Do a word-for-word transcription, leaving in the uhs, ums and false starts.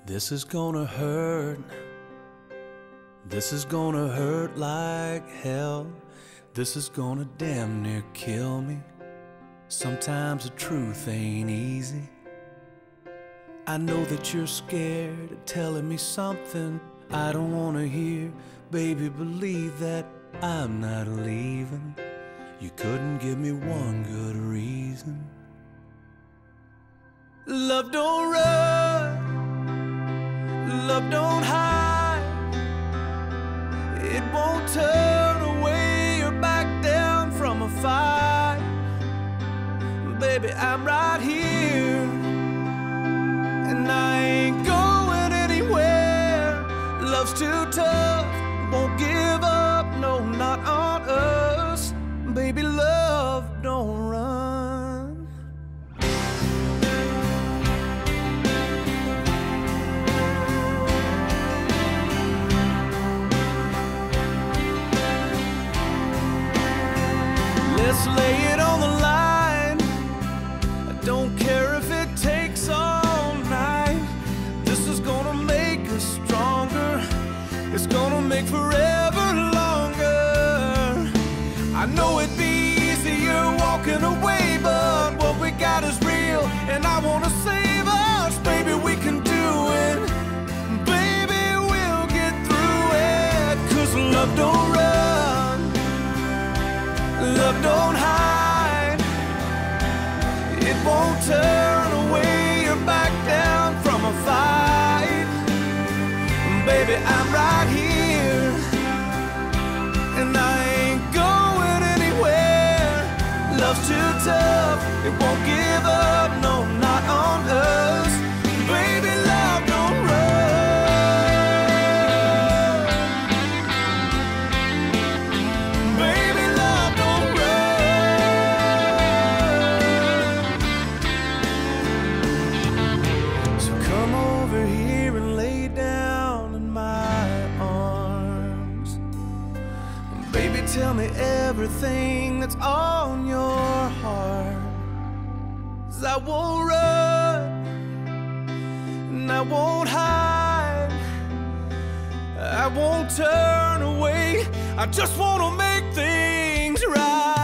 This is gonna hurt. This is gonna hurt like hell. This is gonna damn near kill me. Sometimes the truth ain't easy. I know that you're scared of telling me something I don't wanna hear. Baby, believe that I'm not leaving. You couldn't give me one good reason. Love don't run, love don't hide. It won't turn away or back down from a fight. Baby, I'm right here, and I ain't going anywhere. Love's too tough, won't give up, no, not on us. Baby, love don't run. Let's lay it on the line. I don't care if it takes all night. This is gonna make us stronger. It's gonna make forever longer. I know it'd be easier walking away, but what we got is real, and I wanna save us. Baby, we can do it. Baby, we'll get through it. 'Cause love don't run, love don't hide. It won't turn away or back down from a fight. Baby, I'm right here, and I ain't going anywhere. Love's too tough, it won't give up, no, not on us. Baby, love don't run. Baby, love don't run. So come over here and lay down in my arms. Baby, tell me everything that's on your heart. 'Cause I won't run, and I won't hide. I won't turn away. I just wanna make things right.